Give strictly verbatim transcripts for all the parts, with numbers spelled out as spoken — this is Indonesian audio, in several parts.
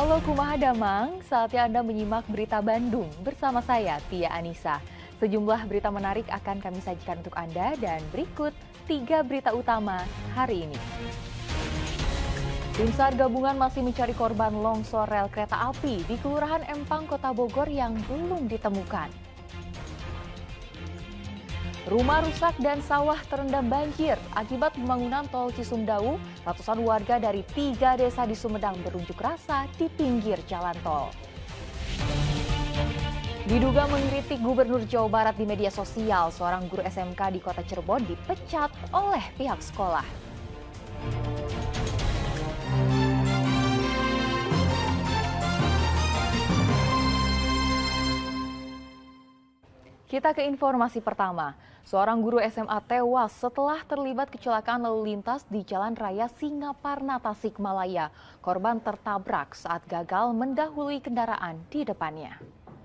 Halo kumaha damang, saatnya Anda menyimak berita Bandung bersama saya Tia Anissa. Sejumlah berita menarik akan kami sajikan untuk Anda dan berikut tiga berita utama hari ini. Tim SAR gabungan masih mencari korban longsor rel kereta api di Kelurahan Empang, Kota Bogor yang belum ditemukan. Rumah rusak dan sawah terendam banjir akibat pembangunan tol Cisumdawu. Ratusan warga dari tiga desa di Sumedang berunjuk rasa di pinggir jalan tol. Diduga mengkritik Gubernur Jawa Barat di media sosial, seorang guru S M K di Kota Cirebon dipecat oleh pihak sekolah. Kita ke informasi pertama. Seorang guru S M A tewas setelah terlibat kecelakaan lalu lintas di Jalan Raya Singaparna, Tasikmalaya. Korban tertabrak saat gagal mendahului kendaraan di depannya.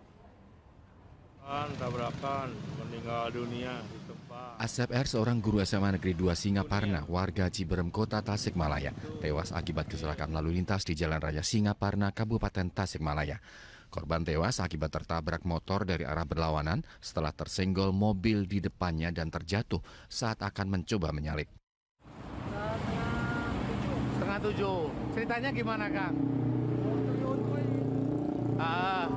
Tabrakan, meninggal dunia di tempat. Asep R, seorang guru S M A Negeri dua Singaparna, warga Ciberem, Kota Tasikmalaya, tewas akibat kecelakaan lalu lintas di Jalan Raya Singaparna, Kabupaten Tasikmalaya. Korban tewas akibat tertabrak motor dari arah berlawanan setelah tersenggol mobil di depannya dan terjatuh saat akan mencoba menyalip. Setengah tujuh. Ceritanya gimana, Kang? Ah.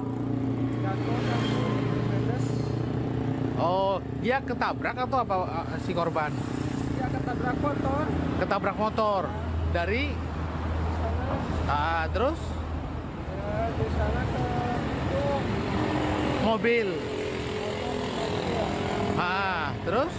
Oh, dia ketabrak atau apa si korban? Dia ketabrak motor. Ketabrak motor dari ah, terus? Ya, di sana ke itu. Mobil. Ah, terus?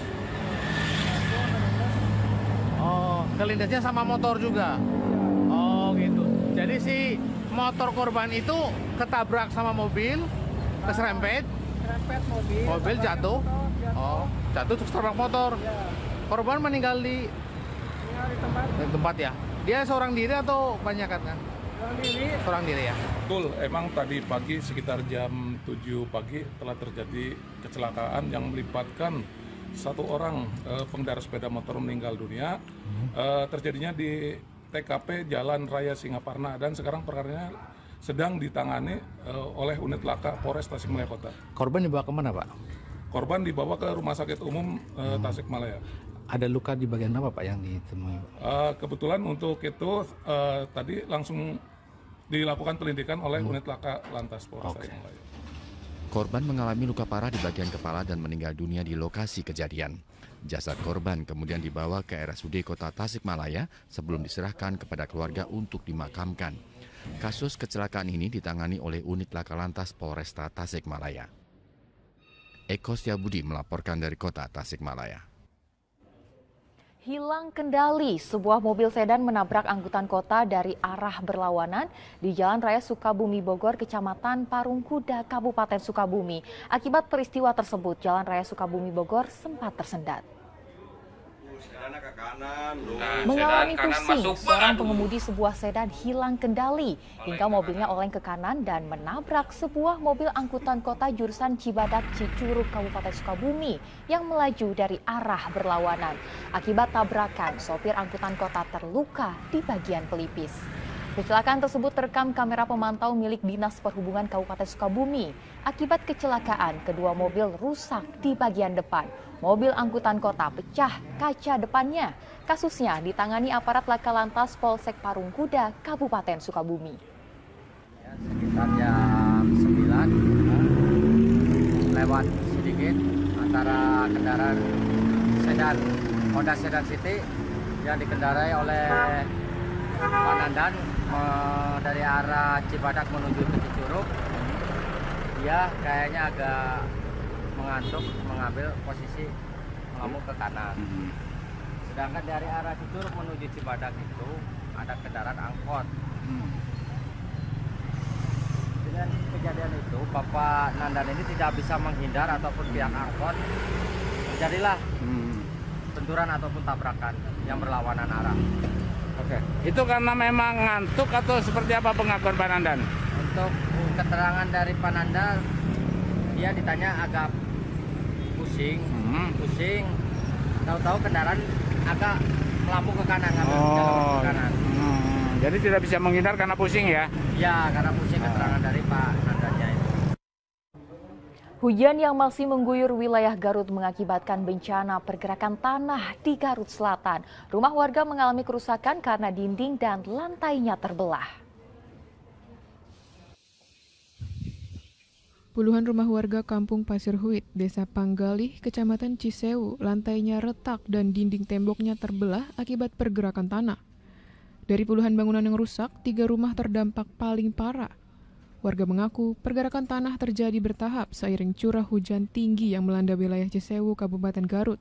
Oh, kelindasnya sama motor juga. Oh, gitu. Jadi si motor korban itu ketabrak sama mobil, keserempet. Serempet mobil. Mobil jatuh. Motor, jatuh. Oh, jatuh terus ketabrak motor. Ya. Korban meninggal di Ya, di tempat. di tempat ya. Dia seorang diri atau banyak kan? Seorang diri. Seorang diri ya. Betul, emang tadi pagi sekitar jam tujuh pagi telah terjadi kecelakaan yang melibatkan satu orang eh, pengendara sepeda motor meninggal dunia. Eh, terjadinya di T K P Jalan Raya Singaparna dan sekarang perkaranya sedang ditangani eh, oleh unit laka Polres Tasikmalaya Kota. Korban dibawa kemana, Pak? Korban dibawa ke Rumah Sakit Umum eh, Tasikmalaya. Ada luka di bagian apa, Pak, yang ditemui? Eh, kebetulan untuk itu eh, tadi langsung dilakukan penyelidikan oleh unit laka Lantas Polres Oke. Tasikmalaya. Korban mengalami luka parah di bagian kepala dan meninggal dunia di lokasi kejadian. Jasad korban kemudian dibawa ke R S U D Kota Tasikmalaya sebelum diserahkan kepada keluarga untuk dimakamkan. Kasus kecelakaan ini ditangani oleh unit laka Lantas Polresta Tasikmalaya. Eko Setiabudi melaporkan dari Kota Tasikmalaya. Hilang kendali, sebuah mobil sedan menabrak angkutan kota dari arah berlawanan di Jalan Raya Sukabumi Bogor, Kecamatan Parungkuda, Kabupaten Sukabumi. Akibat peristiwa tersebut, Jalan Raya Sukabumi Bogor sempat tersendat. Mengalami pusing, seorang pengemudi sebuah sedan hilang kendali hingga mobilnya oleng ke kanan dan menabrak sebuah mobil angkutan kota jurusan Cibadak Cicurug Kabupaten Sukabumi yang melaju dari arah berlawanan. Akibat tabrakan, sopir angkutan kota terluka di bagian pelipis. Kecelakaan tersebut terekam kamera pemantau milik Dinas Perhubungan Kabupaten Sukabumi. Akibat kecelakaan, kedua mobil rusak di bagian depan. Mobil angkutan kota pecah kaca depannya. Kasusnya ditangani aparat Laka Lantas Polsek Parungkuda, Kabupaten Sukabumi. Ya, sekitar jam sembilan lewat sedikit antara kendaraan sedan Honda Sedan City yang dikendarai oleh Pak Nandan eh, dari arah Cibadak menuju ke Cicurug. Dia kayaknya agak mengantuk, mengambil posisi mengamuk ke kanan. Sedangkan dari arah Cicurug menuju Cibadak itu ada kendaraan angkot. Dengan kejadian itu, Bapak Nandan ini tidak bisa menghindar ataupun pihak angkot. Terjadilah benturan ataupun tabrakan yang berlawanan arah. Oke, itu karena memang ngantuk atau seperti apa pengakuan Pak Nandan? Untuk keterangan dari Pak Nandan, dia ditanya agak pusing, Hmm. pusing. Tahu-tahu kendaraan agak melambung ke kanan, agak Oh, ke kanan. hmm. Jadi tidak bisa menghindar karena pusing ya? Ya, karena pusing keterangan dari Pak Nandanya itu. Hujan yang masih mengguyur wilayah Garut mengakibatkan bencana pergerakan tanah di Garut Selatan. Rumah warga mengalami kerusakan karena dinding dan lantainya terbelah. Puluhan rumah warga Kampung Pasir Huit, Desa Panggalih, Kecamatan Cisewu, lantainya retak dan dinding temboknya terbelah akibat pergerakan tanah. Dari puluhan bangunan yang rusak, tiga rumah terdampak paling parah. Warga mengaku pergerakan tanah terjadi bertahap seiring curah hujan tinggi yang melanda wilayah Cisewu, Kabupaten Garut.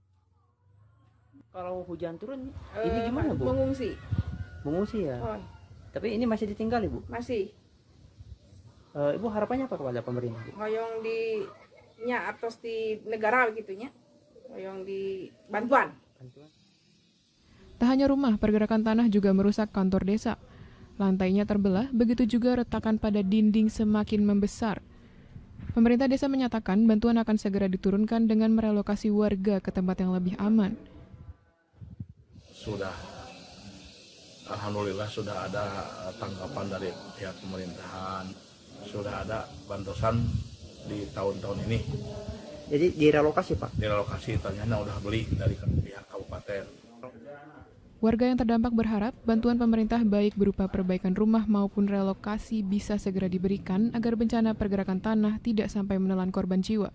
Kalau hujan turun, uh, ini gimana, Bu? Mengungsi. Mengungsi ya? Oh. Tapi ini masih ditinggal, Ibu? Masih. Uh, Ibu harapannya apa kepada pemerintah? Ngoyong di nya atau di negara begitunya. Ngoyong di bantuan. Bantuan. Tak hanya rumah, pergerakan tanah juga merusak kantor desa. Lantainya terbelah, begitu juga retakan pada dinding semakin membesar. Pemerintah desa menyatakan bantuan akan segera diturunkan dengan merelokasi warga ke tempat yang lebih aman. Sudah, alhamdulillah sudah ada tanggapan dari pihak pemerintahan, sudah ada bantuan di tahun-tahun ini. Jadi direlokasi, Pak? Direlokasi, ternyata udah beli dari pihak kabupaten. Warga yang terdampak berharap bantuan pemerintah baik berupa perbaikan rumah maupun relokasi bisa segera diberikan agar bencana pergerakan tanah tidak sampai menelan korban jiwa.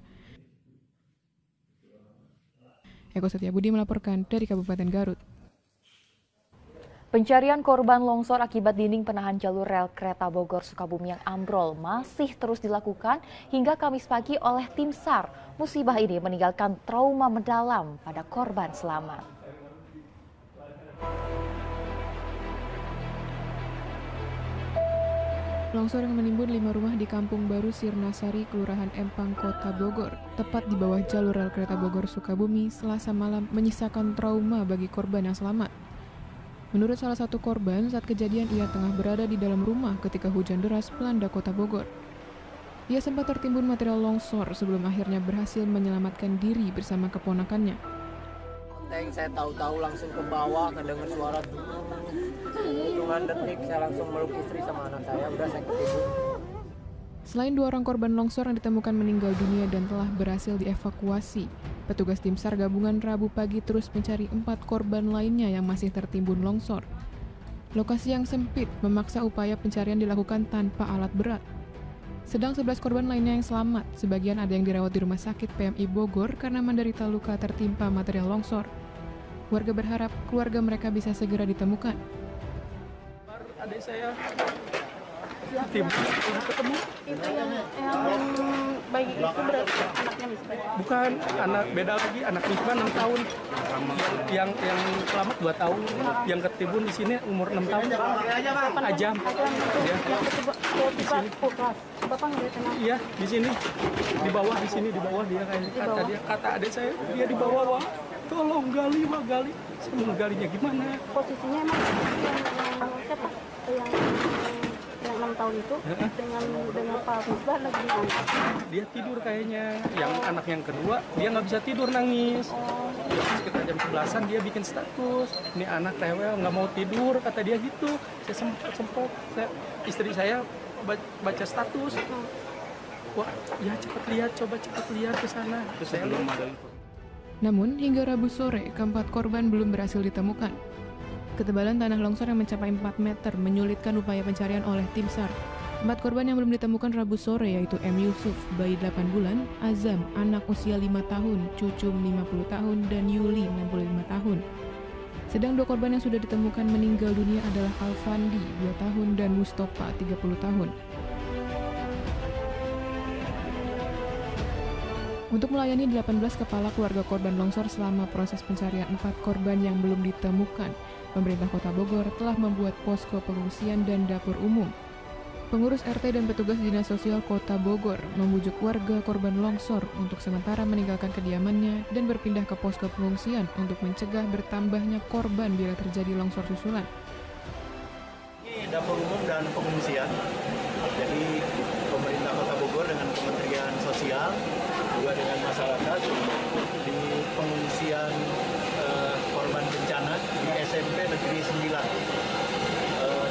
Eko Setiabudi melaporkan dari Kabupaten Garut. Pencarian korban longsor akibat dinding penahan jalur rel kereta Bogor Sukabumi yang ambrol masih terus dilakukan hingga Kamis pagi oleh tim SAR. Musibah ini meninggalkan trauma mendalam pada korban selamat. Longsor yang menimbun lima rumah di Kampung Baru Sirnasari, Kelurahan Empang, Kota Bogor, tepat di bawah jalur rel kereta Bogor Sukabumi, Selasa malam menyisakan trauma bagi korban yang selamat. Menurut salah satu korban, saat kejadian ia tengah berada di dalam rumah ketika hujan deras melanda Kota Bogor. Ia sempat tertimbun material longsor sebelum akhirnya berhasil menyelamatkan diri bersama keponakannya. Saya tahu-tahu langsung ke bawah, kedengar suara hitungan detik, saya langsung meluk istri sama anak saya, udah saya ketidur. Selain dua orang korban longsor yang ditemukan meninggal dunia dan telah berhasil dievakuasi, petugas tim SAR gabungan Rabu pagi terus mencari empat korban lainnya yang masih tertimbun longsor. Lokasi yang sempit memaksa upaya pencarian dilakukan tanpa alat berat. Sedang sebelas korban lainnya yang selamat, sebagian ada yang dirawat di Rumah Sakit P M I Bogor karena menderita luka tertimpa material longsor. Warga berharap keluarga mereka bisa segera ditemukan. Adik saya tim ketemu Itu yang yang bayi itu berarti anaknya Misbah? bukan anak beda lagi, anak Misbah enam tahun, yang yang selamat dua tahun, yang ketimbun di sini umur enam tahun. Ajam. Ya. Yang ketiba ketiba kelas. Bapak nggak tenang. Iya, di sini di bawah, di sini di bawah dia kayak kata dia kata adik saya dia di bawah, wah. Tolong gali, wah gali. Saya mau galinya gimana? Posisinya emang yang, yang siapa? Yang yang enam tahun itu dengan dengan Pak Misbah lagi ngangkat. Dia tidur kayaknya. Yang anak yang kedua dia nggak bisa tidur, nangis. Sekitar jam sebelasan dia bikin status. Ini anak rewel nggak mau tidur, kata dia gitu. Saya sempat sempat saya, istri saya baca status. Wah, ya cepat lihat, coba cepat lihat ke sana. Terus saya belum ada info. Namun, hingga Rabu sore, keempat korban belum berhasil ditemukan. Ketebalan tanah longsor yang mencapai empat meter menyulitkan upaya pencarian oleh tim SAR. Empat korban yang belum ditemukan Rabu sore yaitu M. Yusuf, bayi delapan bulan, Azam, anak usia lima tahun, Cucum lima puluh tahun, dan Yuli enam puluh lima tahun. Sedang dua korban yang sudah ditemukan meninggal dunia adalah Alfandi, dua tahun, dan Mustofa, tiga puluh tahun. Untuk melayani delapan belas kepala keluarga korban longsor selama proses pencarian empat korban yang belum ditemukan, pemerintah Kota Bogor telah membuat posko pengungsian dan dapur umum. Pengurus R T dan petugas Dinas Sosial Kota Bogor membujuk warga korban longsor untuk sementara meninggalkan kediamannya dan berpindah ke posko pengungsian untuk mencegah bertambahnya korban bila terjadi longsor susulan. Ini dapur umum dan pengungsian. Jadi pemerintah Kota Bogor dengan Kementerian Sosial juga dengan masyarakat di pengungsian eh, korban bencana di S M P Negeri sembilan. Eh,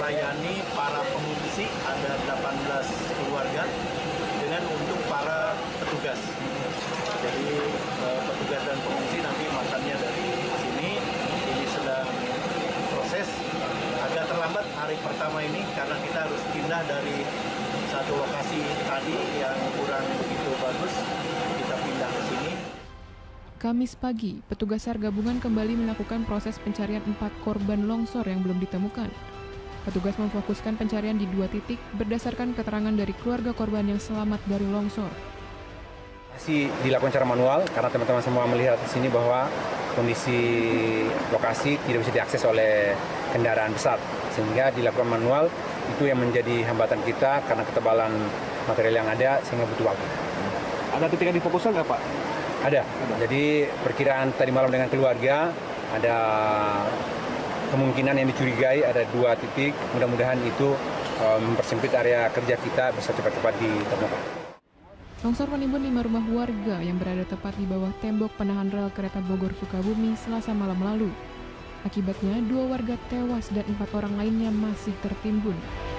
melayani para pengungsi, ada delapan belas keluarga, dengan untuk para petugas. Jadi eh, petugas dan pengungsi nanti makannya dari sini. Ini sedang proses. Agak terlambat hari pertama ini karena kita harus pindah dari satu lokasi tadi yang kurang begitu bagus. Kita pindah ke sini. Kamis pagi, petugas SAR gabungan kembali melakukan proses pencarian empat korban longsor yang belum ditemukan. Petugas memfokuskan pencarian di dua titik berdasarkan keterangan dari keluarga korban yang selamat dari longsor. Masih dilakukan secara manual karena teman-teman semua melihat di sini bahwa kondisi lokasi tidak bisa diakses oleh kendaraan besar, sehingga dilakukan manual. Itu yang menjadi hambatan kita karena ketebalan material yang ada sehingga butuh waktu. Ada titik yang difokuskan nggak Pak? Ada. Jadi perkiraan tadi malam dengan keluarga ada kemungkinan yang dicurigai ada dua titik. Mudah-mudahan itu uh, mempersempit area kerja kita bisa cepat-cepat ditemukan. Longsor menimbun lima rumah warga yang berada tepat di bawah tembok penahan rel kereta Bogor Sukabumi Selasa malam lalu. Akibatnya dua warga tewas dan empat orang lainnya masih tertimbun.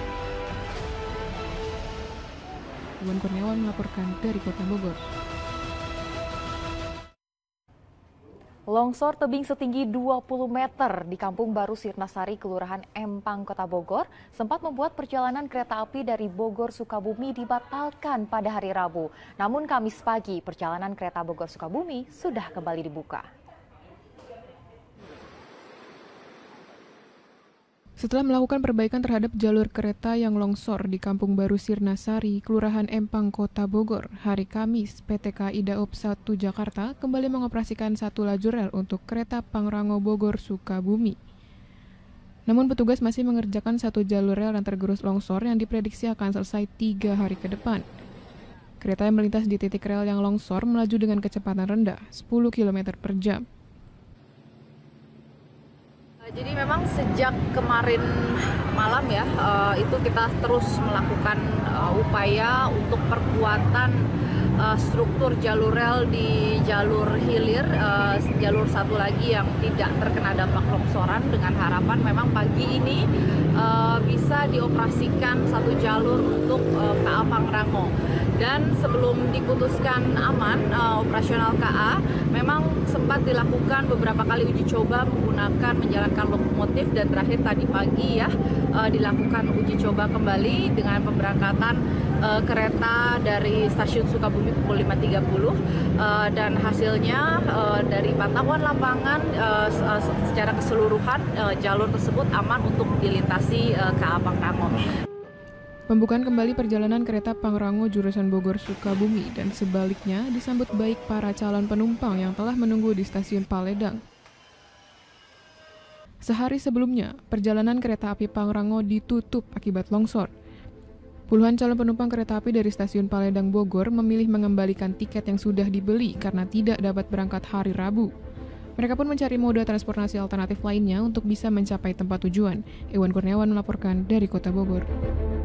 Iwan Kurniawan melaporkan dari Kota Bogor. Longsor tebing setinggi dua puluh meter di Kampung Baru Sirnasari, Kelurahan Empang, Kota Bogor, sempat membuat perjalanan kereta api dari Bogor Sukabumi dibatalkan pada hari Rabu. Namun Kamis pagi, perjalanan kereta Bogor Sukabumi sudah kembali dibuka. Setelah melakukan perbaikan terhadap jalur kereta yang longsor di Kampung Baru Sirnasari, Kelurahan Empang, Kota Bogor, hari Kamis, P T K I Daop satu Jakarta kembali mengoperasikan satu lajur rel untuk kereta Pangrango Bogor Sukabumi. Namun petugas masih mengerjakan satu jalur rel yang tergerus longsor yang diprediksi akan selesai tiga hari ke depan. Kereta yang melintas di titik rel yang longsor melaju dengan kecepatan rendah, sepuluh kilometer per jam. Jadi memang sejak kemarin malam ya, uh, itu kita terus melakukan uh, upaya untuk perkuatan uh, struktur jalur rel di jalur hilir, uh, jalur satu lagi yang tidak terkena dampak longsoran, dengan harapan memang pagi ini uh, bisa dioperasikan satu jalur untuk uh, K A Pangrango. Dan sebelum diputuskan aman uh, operasional K A, memang sempat dilakukan beberapa kali uji coba menggunakan menjalankan lokomotif, dan terakhir tadi pagi ya uh, dilakukan uji coba kembali dengan pemberangkatan uh, kereta dari stasiun Sukabumi pukul lima tiga puluh uh, dan hasilnya uh, dari pantauan lapangan uh, secara keseluruhan uh, jalur tersebut aman untuk dilintasi uh, K A Pangrango. Pembukaan kembali perjalanan kereta Pangrango jurusan Bogor Sukabumi dan sebaliknya disambut baik para calon penumpang yang telah menunggu di stasiun Paledang. Sehari sebelumnya, perjalanan kereta api Pangrango ditutup akibat longsor. Puluhan calon penumpang kereta api dari stasiun Paledang Bogor memilih mengembalikan tiket yang sudah dibeli karena tidak dapat berangkat hari Rabu. Mereka pun mencari moda transportasi alternatif lainnya untuk bisa mencapai tempat tujuan. Iwan Kurniawan melaporkan dari Kota Bogor.